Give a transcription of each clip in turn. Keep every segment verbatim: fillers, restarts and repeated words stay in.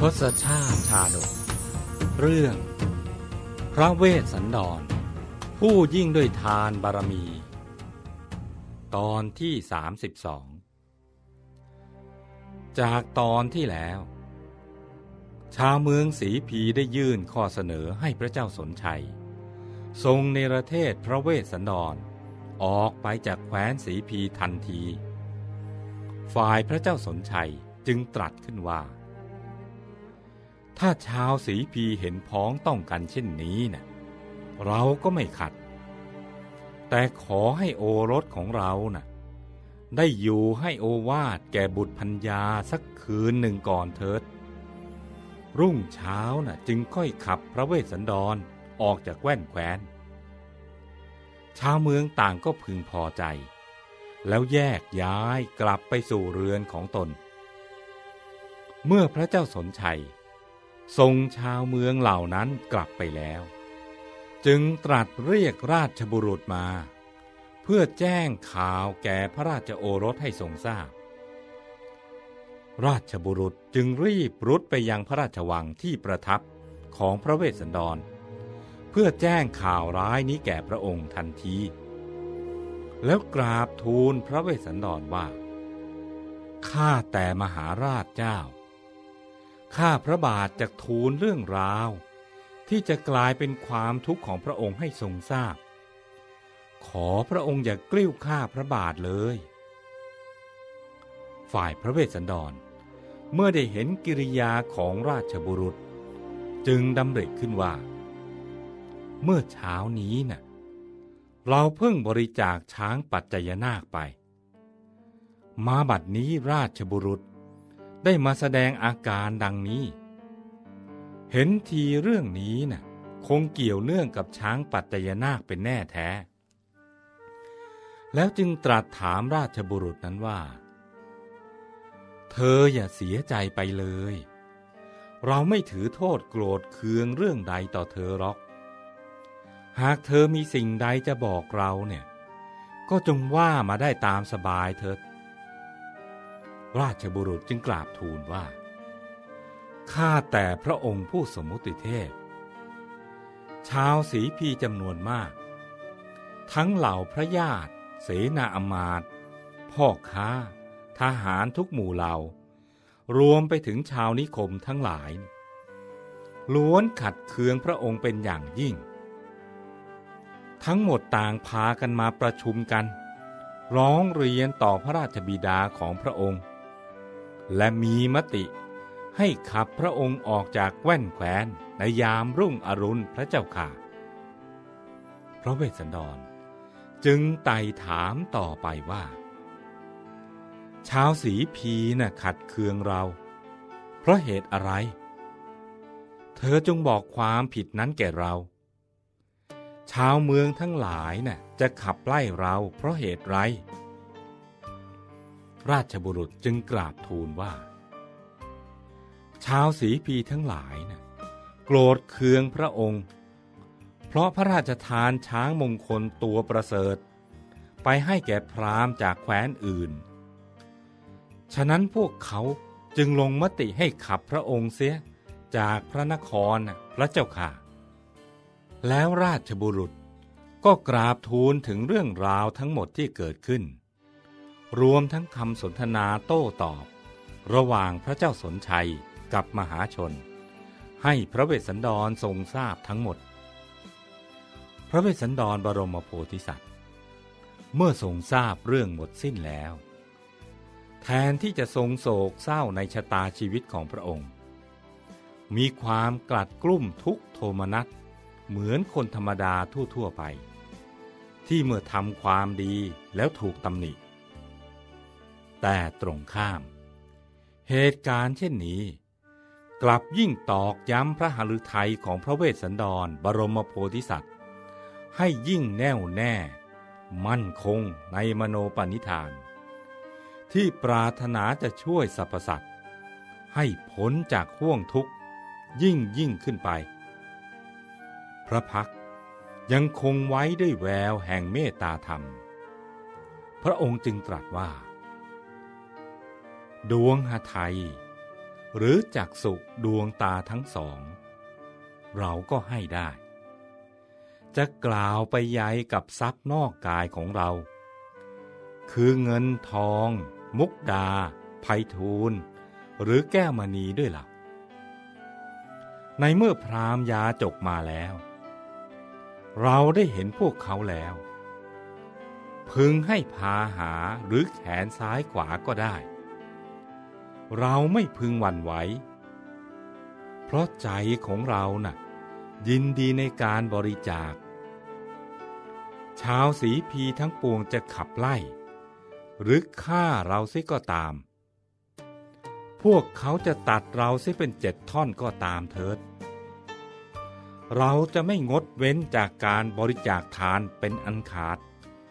ศชาติชาดกเรื่องพระเวสสันดรผู้ยิ่งด้วยทานบารมีตอนที่สามสิบสองจากตอนที่แล้วชาวเมืองศรีพีได้ยื่นข้อเสนอให้พระเจ้าสนชัยทรงเนรเทศพระเวสสันดรออกไปจากแคว้นศรีพีทันทีฝ่ายพระเจ้าสนชัยจึงตรัสขึ้นว่าถ้าชาวศรีพีเห็นพ้องต้องกันเช่นนี้นะ่ะเราก็ไม่ขัดแต่ขอให้โอรสของเรานะ่ะได้อยู่ให้โอวาทแก่บุตรภรรยาสักคืนหนึ่งก่อนเถิดรุ่งเช้าน่ะจึงค่อยขับพระเวสสันดรออกจากแว่นแคว้นชาวเมืองต่างก็พึงพอใจแล้วแยกย้ายกลับไปสู่เรือนของตนเมื่อพระเจ้าสนชัยส่งชาวเมืองเหล่านั้นกลับไปแล้วจึงตรัสเรียกราชบุรุษมาเพื่อแจ้งข่าวแก่พระราชโอรสให้ทรงทราบราชบุรุษจึงรีบรุดไปยังพระราชวังที่ประทับของพระเวสสันดรเพื่อแจ้งข่าวร้ายนี้แก่พระองค์ทันทีแล้วกราบทูลพระเวสสันดรว่าข้าแต่มหาราชเจ้าข้าพระบาทจะทูลเรื่องราวที่จะกลายเป็นความทุกข์ของพระองค์ให้ทรงทราบขอพระองค์อย่ากลิ้วข้าพระบาทเลยฝ่ายพระเวสสันดรเมื่อได้เห็นกิริยาของราชบุรุษจึงดำริขึ้นว่าเมื่อเช้านี้น่ะเราเพิ่งบริจาคช้างปัจจยนาคไปมาบัดนี้ราชบุรุษได้มาแสดงอาการดังนี้เห็นทีเรื่องนี้น่ะคงเกี่ยวเนื่องกับช้างปัจจยนาคเป็นแน่แท้แล้วจึงตรัสถามราชบุรุษนั้นว่าเธออย่าเสียใจไปเลยเราไม่ถือโทษโกรธเคืองเรื่องใดต่อเธอหรอกหากเธอมีสิ่งใดจะบอกเราเนี่ยก็จงว่ามาได้ตามสบายเถิดราชบุรุษจึงกราบทูลว่าข้าแต่พระองค์ผู้สมมุติเทพชาวศรีพีจำนวนมากทั้งเหล่าพระญาติเสนาอมาตย์พ่อค้าทหารทุกหมู่เหล่ารวมไปถึงชาวนิคมทั้งหลายล้วนขัดเคืองพระองค์เป็นอย่างยิ่งทั้งหมดต่างพากันมาประชุมกันร้องเรียนต่อพระราชบิดาของพระองค์และมีมติให้ขับพระองค์ออกจากแว่นแคว้นในยามรุ่งอรุณพระเจ้าค่ะพระเวสสันดรจึงไต่ถามต่อไปว่าชาวศรีพีน่ะขัดเคืองเราเพราะเหตุอะไรเธอจงบอกความผิดนั้นแก่เราชาวเมืองทั้งหลายน่ะจะขับไล่เราเพราะเหตุไรราชบุรุษจึงกราบทูลว่าชาวศรีพีทั้งหลายน่ะโกรธเคืองพระองค์เพราะพระราชทานช้างมงคลตัวประเสริฐไปให้แก่พราหมณ์จากแคว้นอื่นฉะนั้นพวกเขาจึงลงมติให้ขับพระองค์เสียจากพระนครพระเจ้าค่ะแล้วราชบุรุษก็กราบทูลถึงเรื่องราวทั้งหมดที่เกิดขึ้นรวมทั้งคำสนทนาโต้ตอบระหว่างพระเจ้าสนชัยกับมหาชนให้พระเวสสันดรทรงทราบทั้งหมดพระเวสสันดรบรมโพธิสัตว์เมื่อทรงทราบเรื่องหมดสิ้นแล้วแทนที่จะทรงโศกเศร้าในชะตาชีวิตของพระองค์มีความกลัดกลุ้มทุกโทมนัสเหมือนคนธรรมดาทั่วๆไปที่เมื่อทำความดีแล้วถูกตำหนิแต่ตรงข้ามเหตุการณ์เช่นนี้กลับยิ่งตอกย้ำพระหฤทัยของพระเวสสันดรบรมโพธิสัตว์ให้ยิ่งแน่วแน่มั่นคงในมโนปณิธานที่ปรารถนาจะช่วยสรรพสัตว์ให้พ้นจากห้วงทุกข์ยิ่งยิ่งขึ้นไปพระพักตร์ยังคงไว้ด้วยแววแห่งเมตตาธรรมพระองค์จึงตรัสว่าดวงหทัยหรือจักษุดวงตาทั้งสองเราก็ให้ได้จะกล่าวไปยัยกับทรัพย์นอกกายของเราคือเงินทองมุกดาไพฑูรย์หรือแก้วมณีด้วยล่ะในเมื่อพราหมณ์ยาจกมาแล้วเราได้เห็นพวกเขาแล้วพึงให้พาหาหรือแขนซ้ายขวาก็ได้เราไม่พึงหวั่นไหวเพราะใจของเราน่ะยินดีในการบริจาคชาวสีพีทั้งปวงจะขับไล่หรือฆ่าเราเสียก็ตามพวกเขาจะตัดเราเสียเป็นเจ็ดท่อนก็ตามเถิดเราจะไม่งดเว้นจากการบริจาคทานเป็นอันขาด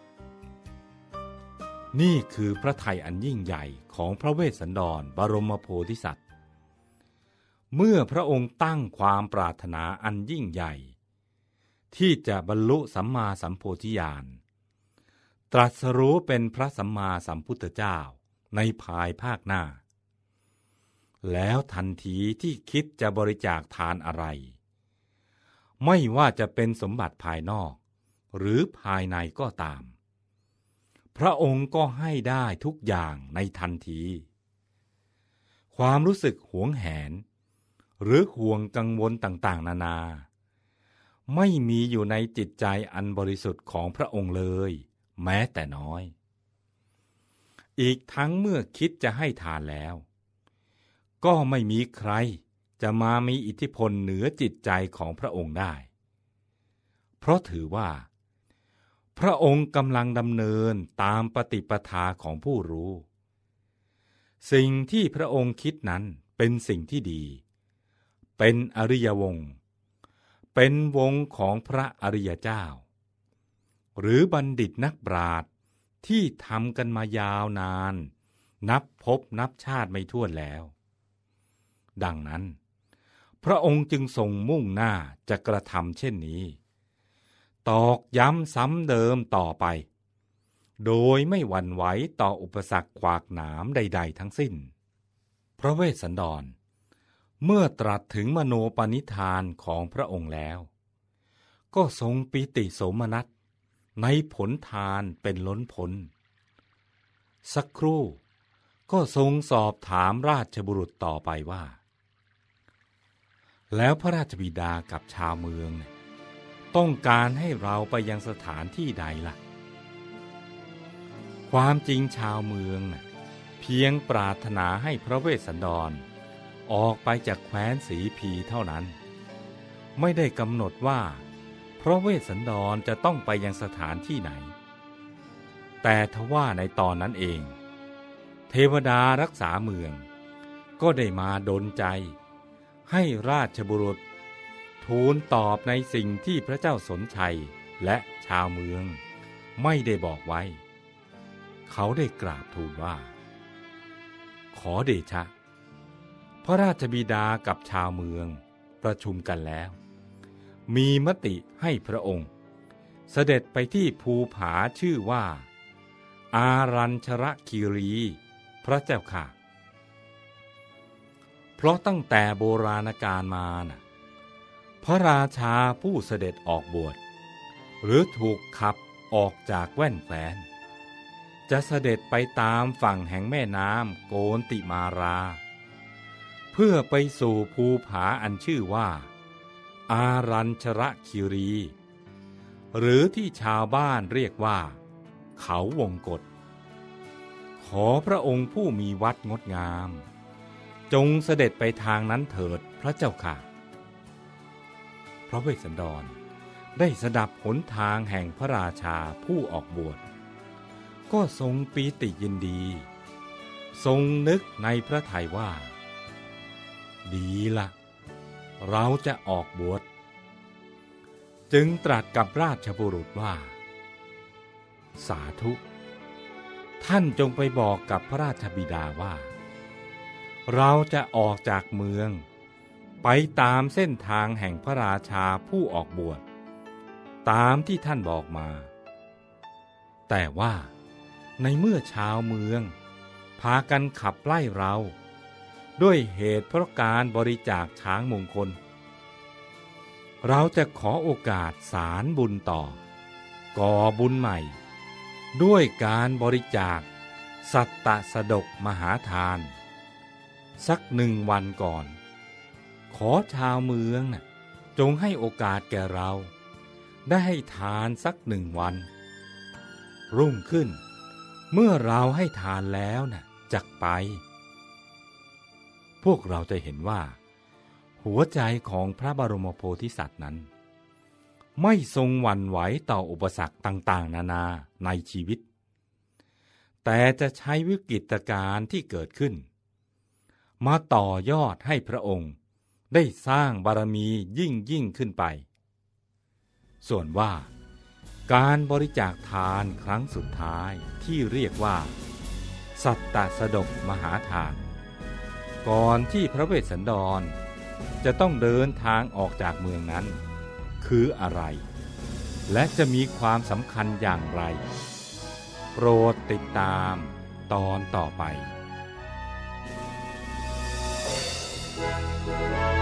นี่คือพระทัยอันยิ่งใหญ่ของพระเวสสันดรบรมโพธิสัตว์เมื่อพระองค์ตั้งความปรารถนาอันยิ่งใหญ่ที่จะบรรลุสัมมาสัมโพธิญาณตรัสรู้เป็นพระสัมมาสัมพุทธเจ้าในภายภาคหน้าแล้วทันทีที่คิดจะบริจาคทานอะไรไม่ว่าจะเป็นสมบัติภายนอกหรือภายในก็ตามพระองค์ก็ให้ได้ทุกอย่างในทันทีความรู้สึกหวงแหนหรือห่วงกังวลต่างๆนานาไม่มีอยู่ในจิตใจอันบริสุทธิ์ของพระองค์เลยแม้แต่น้อยอีกทั้งเมื่อคิดจะให้ทานแล้วก็ไม่มีใครจะมามีอิทธิพลเหนือจิตใจของพระองค์ได้เพราะถือว่าพระองค์กำลังดำเนินตามปฏิปทาของผู้รู้สิ่งที่พระองค์คิดนั้นเป็นสิ่งที่ดีเป็นอริยวงศ์เป็นวงของพระอริยเจ้าหรือบัณฑิตนักปราชญ์ที่ทำกันมายาวนานนับพบนับชาติไม่ถ้วนแล้วดังนั้นพระองค์จึงทรงมุ่งหน้าจะกระทำเช่นนี้ตอกย้ำซ้ำเดิมต่อไปโดยไม่หวั่นไหวต่ออุปสรรคขวากหนามใดๆทั้งสิ้นพระเวสสันดรเมื่อตรัสถึงมโนปณิธานของพระองค์แล้วก็ทรงปิติโสมนัสในผลทานเป็นล้นพ้นสักครู่ก็ทรงสอบถามราชบุรุษต่อไปว่าแล้วพระราชบิดากับชาวเมืองต้องการให้เราไปยังสถานที่ใดล่ะความจริงชาวเมืองเพียงปรารถนาให้พระเวสสันดรออกไปจากแคว้นสีพีเท่านั้นไม่ได้กำหนดว่าพระเวสสันดรจะต้องไปยังสถานที่ไหนแต่ทว่าในตอนนั้นเองเทวดารักษาเมืองก็ได้มาดลใจให้ราชบุรุษทูลตอบในสิ่งที่พระเจ้าสนชัยและชาวเมืองไม่ได้บอกไว้เขาได้กราบทูลว่าขอเดชะพระราชบิดากับชาวเมืองประชุมกันแล้วมีมติให้พระองค์เสด็จไปที่ภูผาชื่อว่าอารัญชรคีรีพระเจ้าค่ะเพราะตั้งแต่โบราณกาลมานะพระราชาผู้เสด็จออกบวชหรือถูกขับออกจากแว่นแคว้นจะเสด็จไปตามฝั่งแห่งแม่น้ำโกนติมาราเพื่อไปสู่ภูผาอันชื่อว่าอารัญชรคีรีหรือที่ชาวบ้านเรียกว่าเขาวงกฏขอพระองค์ผู้มีวัดงดงามจงเสด็จไปทางนั้นเถิดพระเจ้าค่ะพระเวสสันดรได้สดับหนทางแห่งพระราชาผู้ออกบวชก็ทรงปีติยินดีทรงนึกในพระทัยว่าดีละเราจะออกบวชจึงตรัสกับราชบุรุษว่าสาธุท่านจงไปบอกกับพระราชบิดาว่าเราจะออกจากเมืองไปตามเส้นทางแห่งพระราชาผู้ออกบวชตามที่ท่านบอกมาแต่ว่าในเมื่อชาวเมืองพากันขับไล่เราด้วยเหตุเพราะการบริจาคช้างมงคลเราจะขอโอกาสสารบุญต่อก่อบุญใหม่ด้วยการบริจาคสัตตสดกมหาทานสักหนึ่งวันก่อนขอชาวเมืองน่ะจงให้โอกาสแก่เราได้ให้ทานสักหนึ่งวันรุ่งขึ้นเมื่อเราให้ทานแล้วน่ะจักไปพวกเราจะเห็นว่าหัวใจของพระบรมโพธิสัตว์นั้นไม่ทรงหวั่นไหวต่ออุปสรรคต่างๆนานาในชีวิตแต่จะใช้วิกฤตการณ์ที่เกิดขึ้นมาต่อยอดให้พระองค์ได้สร้างบารมียิ่งยิ่งขึ้นไปส่วนว่าการบริจาคทานครั้งสุดท้ายที่เรียกว่าสัตตสดกมหาทานก่อนที่พระเวสสันดรจะต้องเดินทางออกจากเมืองนั้นคืออะไรและจะมีความสำคัญอย่างไรโปรดติดตามตอนต่อไป